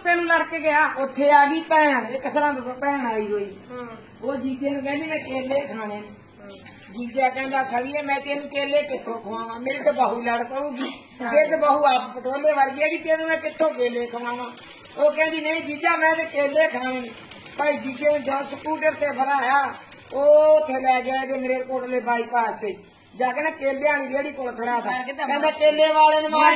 ਕੁੱਤੇ ਨੂੰ ਲੜ ਕੇ ਗਿਆ। ਉੱਥੇ ਆ ਗਈ ਭੈਣ, ਇੱਕ ਸਰਹੰਦ ਤੋਂ ਭੈਣ ਆਈ ਹੋਈ। ਉਹ ਜੀਜੇ ਨੂੰ ਕਹਿੰਦੀ ਮੈਂ ਕੇਲੇ ਖਾਣੇ ਨੇ। ਜੀਜਾ ਕਹਿੰਦਾ ਖੜੀਏ ਮੈਂ ਤੈਨੂੰ ਕੇਲੇ ਕਿੱਥੋਂ ਖਵਾਵਾਂ, ਮੇਰੀ ਤਾਂ ਬਹੂ ਲੜ ਪਊਗੀ, ਇਹ ਤਾਂ ਬਹੂ ਆਪ ਪਟੋਲੇ ਵਰਗੀ ਹੈਗੀ, ਤੈਨੂੰ ਮੈਂ ਕਿੱਥੋਂ ਕੇਲੇ ਖਵਾਵਾਂ। ਉਹ ਕਹਿੰਦੀ ਨਹੀਂ ਜੀਜਾ ਮੈਂ ਤੇ ਕੇਲੇ ਖਾਣੇ ਨੇ। ਭਾਈ ਜੀਜੇ ਨੂੰ ਜਦ ਸਕੂਟਰ ਤੇ ਫੜਾਇਆ, ਉਹ ਉੱਥੇ ਲੈ ਗਿਆ ਜੇ ਮੇਰੇ ਕੋਟਲੇ ਬਾਈਪਾਸ ਤੇ ਜਾ ਕੇ ਨਾ ਕੇਲਿਆਂ ਵਾਲੀ ਰੇਹੜੀ ਕੋਲ ਖੜਾ ਥਾ। ਕਹਿੰਦਾ ਕੇਲੇ ਵਾਲੇ ਨੂੰ ਮਾਰ